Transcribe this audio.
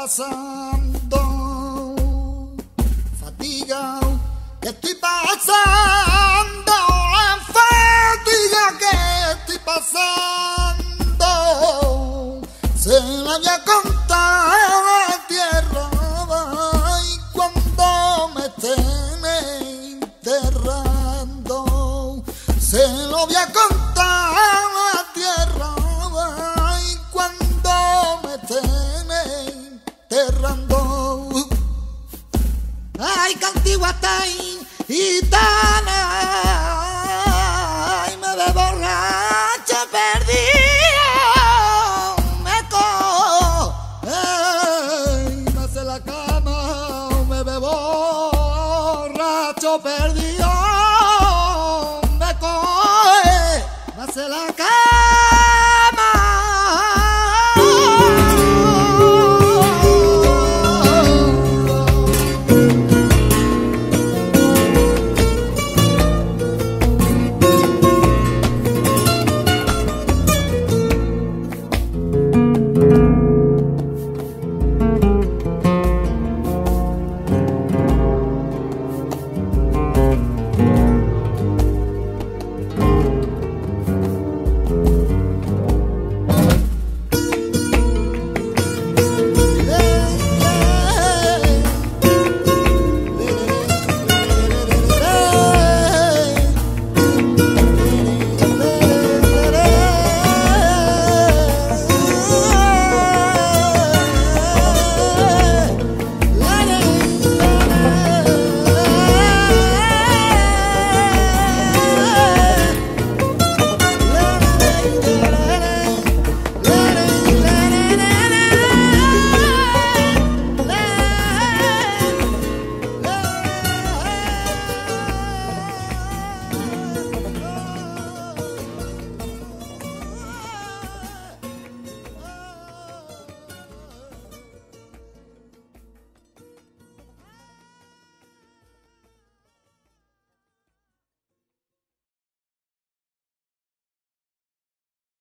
pasando, fatiga que estoy pasando, fatiga que estoy pasando, se la voy a contar a la tierra y cuando me estén enterrando, se lo voy a contar a la tierra y cuando me estén enterrando. Ay, que antigua estáis, gitana, ay, me ve borracho perdido, me cojo, ay, me hace la cama, me ve borracho perdido.